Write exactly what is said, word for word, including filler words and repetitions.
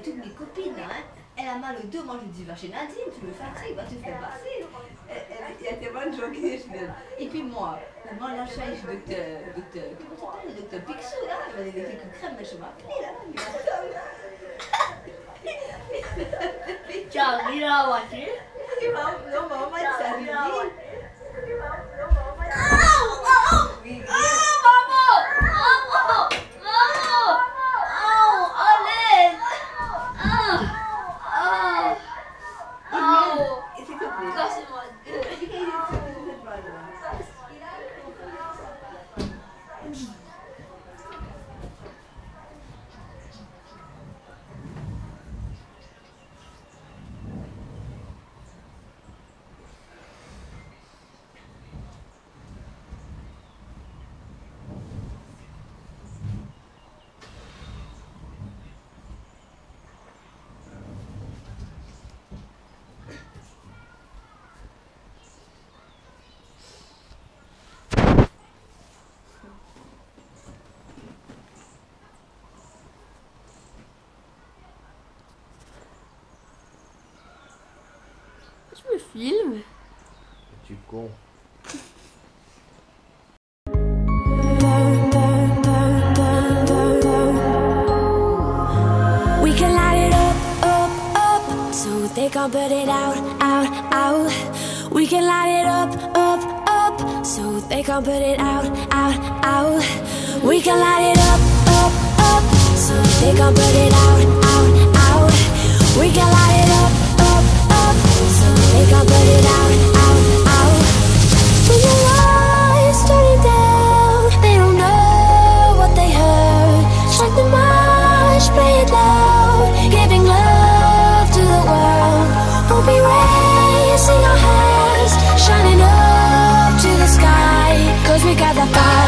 toutes mes copines, hein. Elle a mal au dos, moi je dis va chez Nadine, tu me fatigues, va te faire passer. Il y a tellement de gens qui disent. Et puis moi, moi là je suis allée chez le docteur, docteur, comment tu t'appelles, le docteur Picsou là, il m'a donné quelques crèmes, mais je m'appelais là, mais attends. Tu as mis dans la voiture? Non, maman m'a dit ça, j'ai dit. Je me filme. Tu con. We can light it up, up, up, so they can't put it out, out, out. We can light it up, up, up, so they can't put it out, out, out. We can light it up, up, up, so they can't put it out, out, out. We can light it up, up, up, so they can't put it out, out, out. When your lights turning down, they don't know what they heard. Strike the march, play it loud, giving love to the world. We'll be raising our hands, shining up to the sky, 'cause we got the fire.